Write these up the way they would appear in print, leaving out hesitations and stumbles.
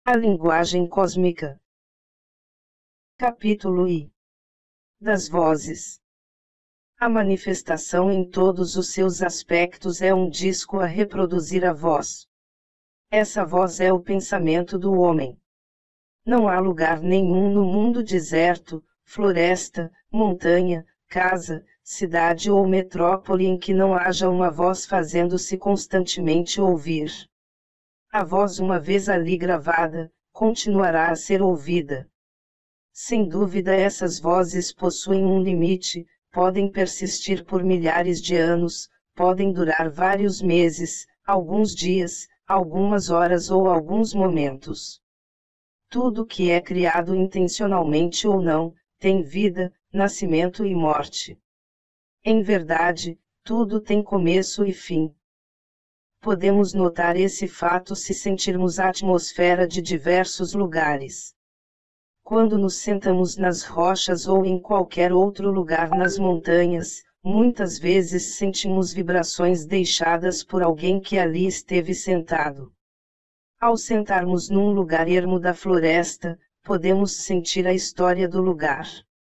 A linguagem cósmica. Capítulo I. Das vozes. A manifestação em todos os seus aspectos é um disco a reproduzir a voz. Essa voz é o pensamento do homem. Não há lugar nenhum no mundo deserto, floresta, montanha, casa, cidade ou metrópole em que não haja uma voz fazendo-se constantemente ouvir. A voz, uma vez ali gravada, continuará a ser ouvida. Sem dúvida, essas vozes possuem um limite, podem persistir por milhares de anos, podem durar vários meses, alguns dias, algumas horas ou alguns momentos. Tudo que é criado intencionalmente ou não, tem vida, nascimento e morte. Em verdade, tudo tem começo e fim. Podemos notar esse fato se sentirmos a atmosfera de diversos lugares. Quando nos sentamos nas rochas ou em qualquer outro lugar nas montanhas, muitas vezes sentimos vibrações deixadas por alguém que ali esteve sentado. Ao sentarmos num lugar ermo da floresta, podemos sentir a história do lugar.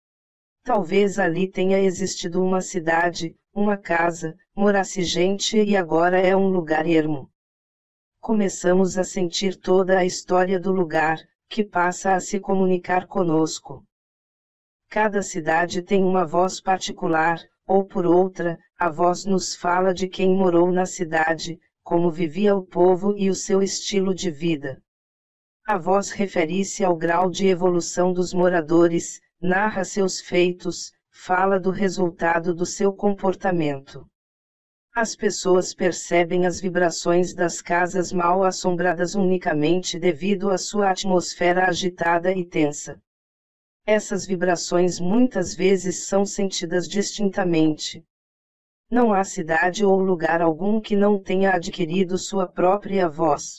Talvez ali tenha existido uma cidade, uma casa, morasse gente e agora é um lugar ermo. Começamos a sentir toda a história do lugar, que passa a se comunicar conosco. Cada cidade tem uma voz particular, ou por outra, a voz nos fala de quem morou na cidade, como vivia o povo e o seu estilo de vida. A voz refere-se ao grau de evolução dos moradores, narra seus feitos, fala do resultado do seu comportamento. As pessoas percebem as vibrações das casas mal assombradas unicamente devido à sua atmosfera agitada e tensa. Essas vibrações muitas vezes são sentidas distintamente. Não há cidade ou lugar algum que não tenha adquirido sua própria voz.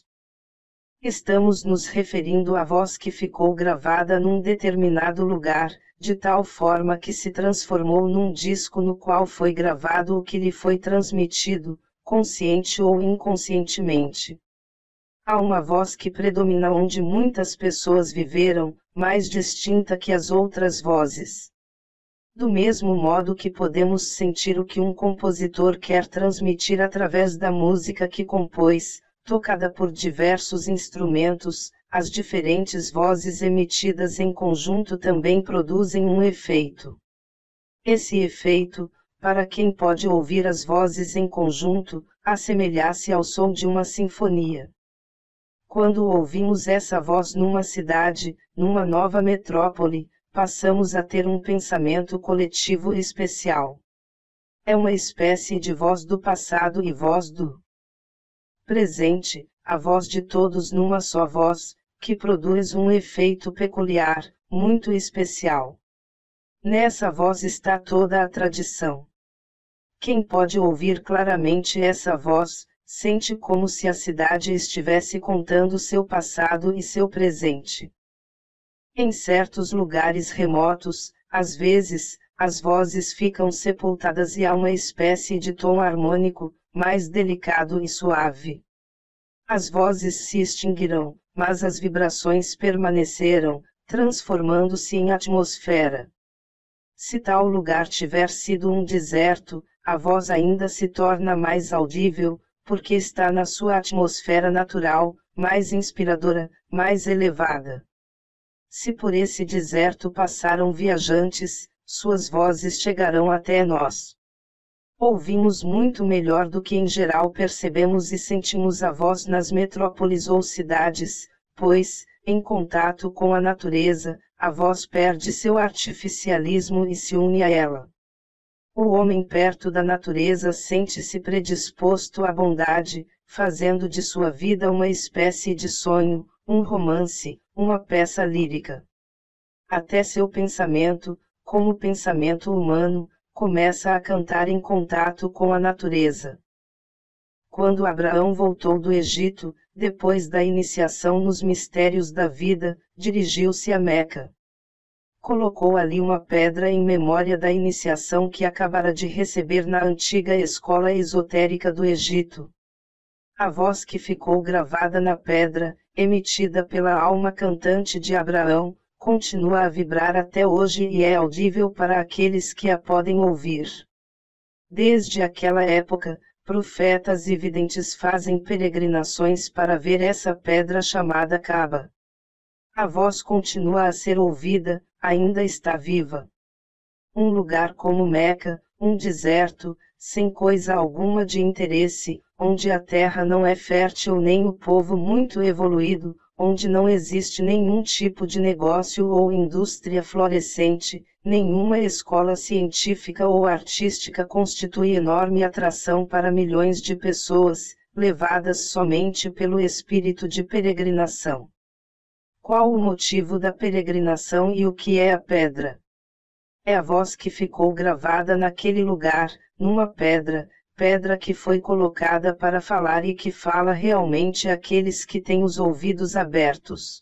Estamos nos referindo à voz que ficou gravada num determinado lugar, de tal forma que se transformou num disco no qual foi gravado o que lhe foi transmitido, consciente ou inconscientemente. Há uma voz que predomina onde muitas pessoas viveram, mais distinta que as outras vozes. Do mesmo modo que podemos sentir o que um compositor quer transmitir através da música que compôs, tocada por diversos instrumentos, as diferentes vozes emitidas em conjunto também produzem um efeito. Esse efeito, para quem pode ouvir as vozes em conjunto, assemelha-se ao som de uma sinfonia. Quando ouvimos essa voz numa cidade, numa nova metrópole, passamos a ter um pensamento coletivo especial. É uma espécie de voz do passado e voz do presente, a voz de todos numa só voz, que produz um efeito peculiar, muito especial. Nessa voz está toda a tradição. Quem pode ouvir claramente essa voz, sente como se a cidade estivesse contando seu passado e seu presente. Em certos lugares remotos, às vezes, as vozes ficam sepultadas e há uma espécie de tom harmônico, mais delicado e suave. As vozes se extinguirão, mas as vibrações permanecerão, transformando-se em atmosfera. Se tal lugar tiver sido um deserto, a voz ainda se torna mais audível, porque está na sua atmosfera natural, mais inspiradora, mais elevada. Se por esse deserto passaram viajantes, suas vozes chegarão até nós. Ouvimos muito melhor do que em geral percebemos e sentimos a voz nas metrópoles ou cidades, pois, em contato com a natureza, a voz perde seu artificialismo e se une a ela. O homem perto da natureza sente-se predisposto à bondade, fazendo de sua vida uma espécie de sonho, um romance, uma peça lírica. Até seu pensamento, como pensamento humano, começa a cantar em contato com a natureza. Quando Abraão voltou do Egito, depois da iniciação nos mistérios da vida, dirigiu-se a Meca. Colocou ali uma pedra em memória da iniciação que acabara de receber na antiga escola esotérica do Egito. A voz que ficou gravada na pedra, emitida pela alma cantante de Abraão, continua a vibrar até hoje e é audível para aqueles que a podem ouvir. Desde aquela época, profetas e videntes fazem peregrinações para ver essa pedra chamada Caba. A voz continua a ser ouvida, ainda está viva. Um lugar como Meca, um deserto, sem coisa alguma de interesse, onde a terra não é fértil nem o povo muito evoluído, onde não existe nenhum tipo de negócio ou indústria florescente, nenhuma escola científica ou artística constitui enorme atração para milhões de pessoas, levadas somente pelo espírito de peregrinação. Qual o motivo da peregrinação e o que é a pedra? É a voz que ficou gravada naquele lugar, numa pedra, pedra que foi colocada para falar e que fala realmente àqueles que têm os ouvidos abertos.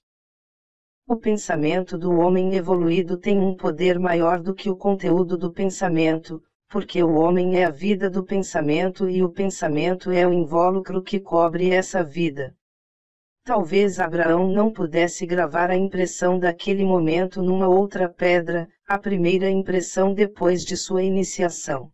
O pensamento do homem evoluído tem um poder maior do que o conteúdo do pensamento, porque o homem é a vida do pensamento e o pensamento é o invólucro que cobre essa vida. Talvez Abraão não pudesse gravar a impressão daquele momento numa outra pedra, a primeira impressão depois de sua iniciação.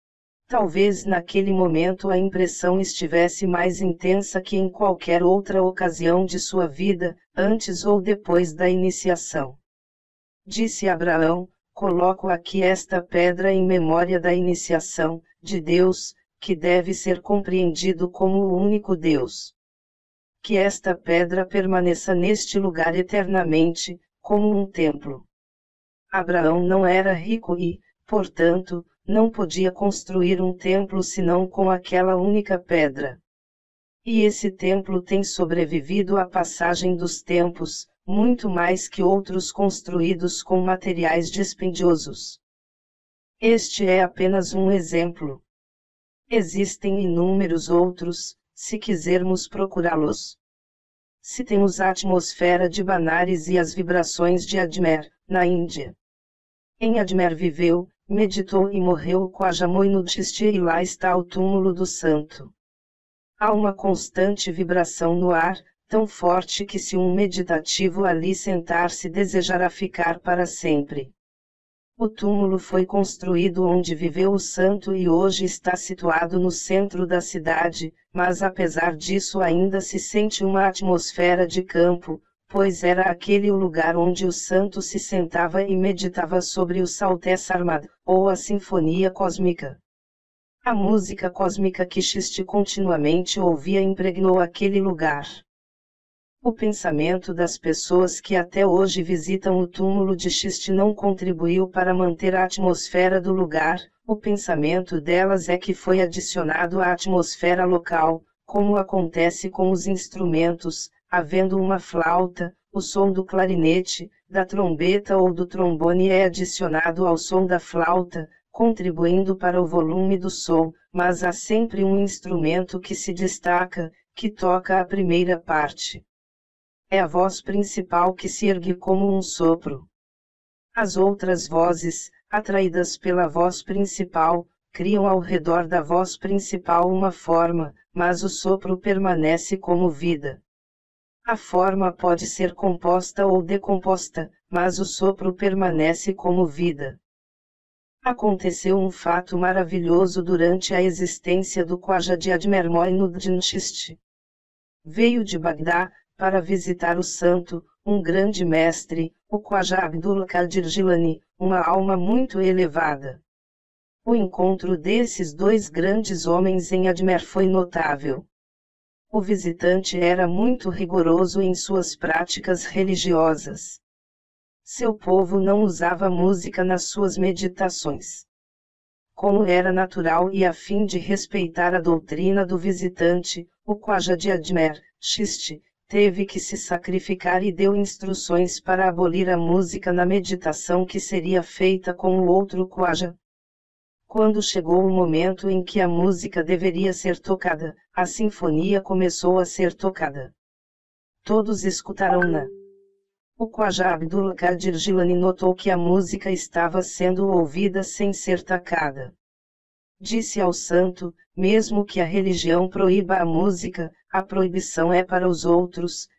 Talvez naquele momento a impressão estivesse mais intensa que em qualquer outra ocasião de sua vida, antes ou depois da iniciação. Disse Abraão: coloco aqui esta pedra em memória da iniciação, de Deus, que deve ser compreendido como o único Deus. Que esta pedra permaneça neste lugar eternamente, como um templo. Abraão não era rico e, portanto, não podia construir um templo senão com aquela única pedra. E esse templo tem sobrevivido à passagem dos tempos, muito mais que outros construídos com materiais dispendiosos. Este é apenas um exemplo. Existem inúmeros outros, se quisermos procurá-los. Citemos a atmosfera de Banares e as vibrações de Ajmer, na Índia. Em Ajmer viveu, meditou e morreu o Khwaja Moinuddin e lá está o túmulo do santo. Há uma constante vibração no ar, tão forte que se um meditativo ali sentar-se desejará ficar para sempre. O túmulo foi construído onde viveu o santo e hoje está situado no centro da cidade, mas apesar disso ainda se sente uma atmosfera de campo, pois era aquele o lugar onde o santo se sentava e meditava sobre o Salté Sarmad, ou a Sinfonia Cósmica. A música cósmica que Shiste continuamente ouvia impregnou aquele lugar. O pensamento das pessoas que até hoje visitam o túmulo de Shiste não contribuiu para manter a atmosfera do lugar, o pensamento delas é que foi adicionado à atmosfera local, como acontece com os instrumentos, havendo uma flauta, o som do clarinete, da trombeta ou do trombone é adicionado ao som da flauta, contribuindo para o volume do som, mas há sempre um instrumento que se destaca, que toca a primeira parte. É a voz principal que se ergue como um sopro. As outras vozes, atraídas pela voz principal, criam ao redor da voz principal uma forma, mas o sopro permanece como vida. A forma pode ser composta ou decomposta, mas o sopro permanece como vida. Aconteceu um fato maravilhoso durante a existência do Khwaja de Ajmer Moinuddin Chishti. Veio de Bagdá, para visitar o santo, um grande mestre, o Khwaja Abdul Qadir Jilani, uma alma muito elevada. O encontro desses dois grandes homens em Ajmer foi notável. O visitante era muito rigoroso em suas práticas religiosas. Seu povo não usava música nas suas meditações. Como era natural e a fim de respeitar a doutrina do visitante, o Khwaja de Ajmer, Chishti, teve que se sacrificar e deu instruções para abolir a música na meditação que seria feita com o outro Khwaja. Quando chegou o momento em que a música deveria ser tocada, a sinfonia começou a ser tocada. Todos escutaram-na. O Khwaja Abdul Qadir Jilani notou que a música estava sendo ouvida sem ser tocada. Disse ao santo: mesmo que a religião proíba a música, a proibição é para os outros,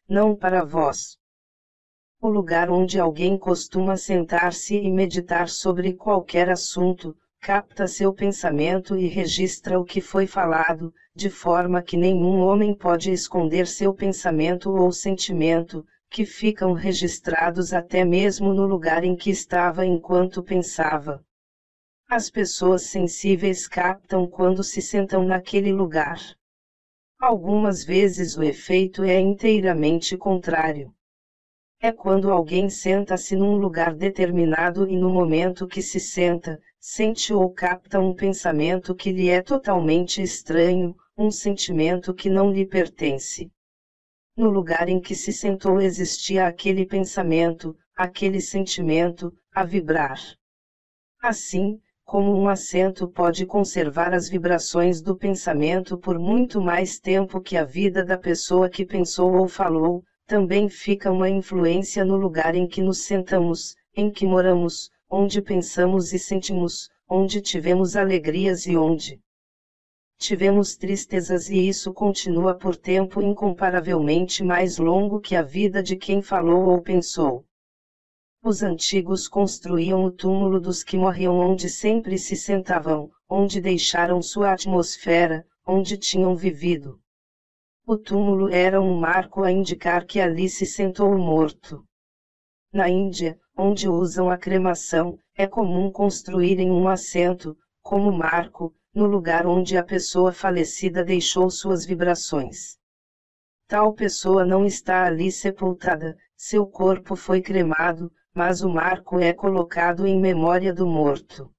não para vós. O lugar onde alguém costuma sentar-se e meditar sobre qualquer assunto, capta seu pensamento e registra o que foi falado, de forma que nenhum homem pode esconder seu pensamento ou sentimento, que ficam registrados até mesmo no lugar em que estava enquanto pensava. As pessoas sensíveis captam quando se sentam naquele lugar. Algumas vezes o efeito é inteiramente contrário. É quando alguém senta-se num lugar determinado e no momento que se senta, sente ou capta um pensamento que lhe é totalmente estranho, um sentimento que não lhe pertence. No lugar em que se sentou existia aquele pensamento, aquele sentimento, a vibrar. Assim, como um assento pode conservar as vibrações do pensamento por muito mais tempo que a vida da pessoa que pensou ou falou, também fica uma influência no lugar em que nos sentamos, em que moramos, onde pensamos e sentimos, onde tivemos alegrias e onde tivemos tristezas, e isso continua por tempo incomparavelmente mais longo que a vida de quem falou ou pensou. Os antigos construíam o túmulo dos que morriam onde sempre se sentavam, onde deixaram sua atmosfera, onde tinham vivido. O túmulo era um marco a indicar que ali se sentou o morto. Na Índia, onde usam a cremação, é comum construírem um assento, como marco, no lugar onde a pessoa falecida deixou suas vibrações. Tal pessoa não está ali sepultada, seu corpo foi cremado, mas o marco é colocado em memória do morto.